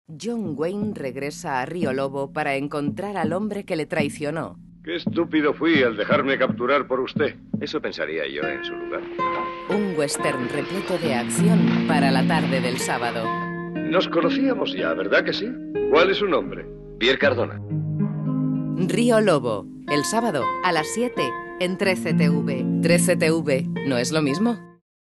John Wayne regresa a Río Lobo para encontrar al hombre que le traicionó. Qué estúpido fui al dejarme capturar por usted. Eso pensaría yo en su lugar. Un western repleto de acción para la tarde del sábado. Nos conocíamos ya, ¿verdad que sí? ¿Cuál es su nombre? Pierre Cardona. Río Lobo, el sábado a las 7 en 13TV. 13TV, ¿no es lo mismo?